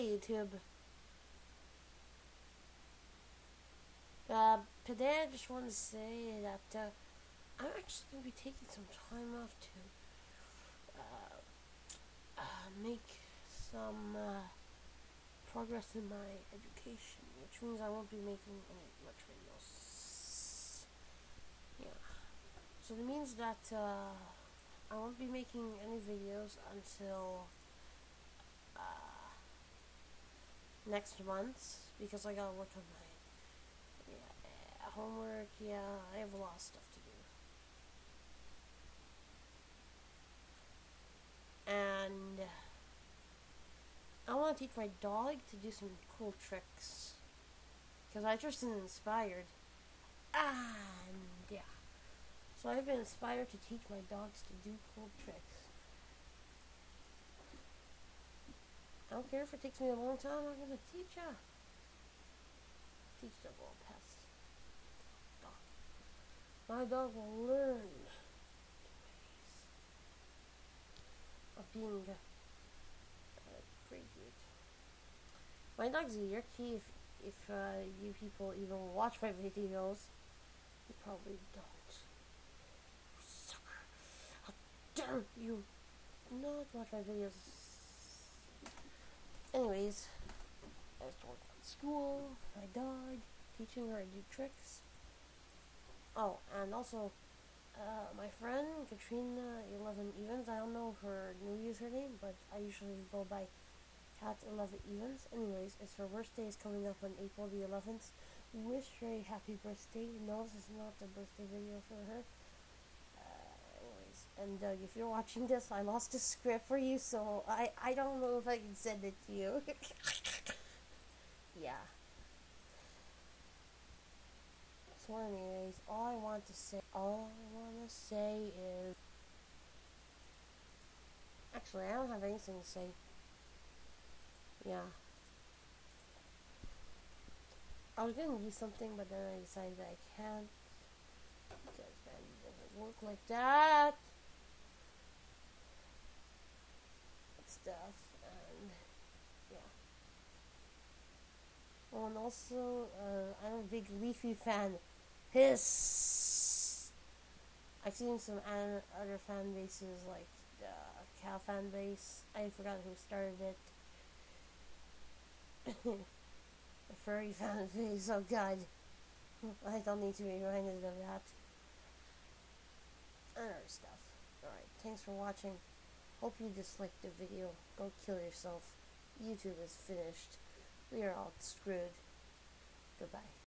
YouTube. Today I just want to say that I'm actually going to be taking some time off to make some progress in my education, which means I won't be making any much videos. Yeah. So it means that I won't be making any videos until next month because I gotta work on my homework. Yeah, I have a lot of stuff to do. And I want to teach my dog to do some cool tricks because I just been inspired. And yeah. So I've been inspired to teach my dogs to do cool tricks. I don't care if it takes me a long time, I'm gonna teach ya. Teach the little pest. Dog. My dog will learn of being pretty good. My dog's a yerky. If you people even watch my videos, you probably don't. Sucker! How dare you not watch my videos? Anyways, I was talking about school, my dog, teaching her to do tricks. Oh, and also, my friend Katrina 11 Evans. I don't know her new username, but I usually go by Cat 11 Evans. Anyways, it's her birthday is coming up on April the 11th. Wish her a happy birthday. No, this is not the birthday video for her. Anyways, and Doug, if you're watching this, I lost a script for you, so I don't know if I can send it to you. Yeah. So anyways, all I want to say is, actually, I don't have anything to say. Yeah. I was gonna use something, but then I decided that I can't because Vandy doesn't work like that. Stuff and yeah. Oh, and also, I'm a big Leafy fan. Hiss. I've seen some other fan bases like the Cow fan base. I forgot who started it. The furry fan base. Oh God, I don't need to be reminded of that. And other stuff. Alright, thanks for watching. Hope you disliked the video. Go kill yourself. YouTube is finished. We are all screwed. Goodbye.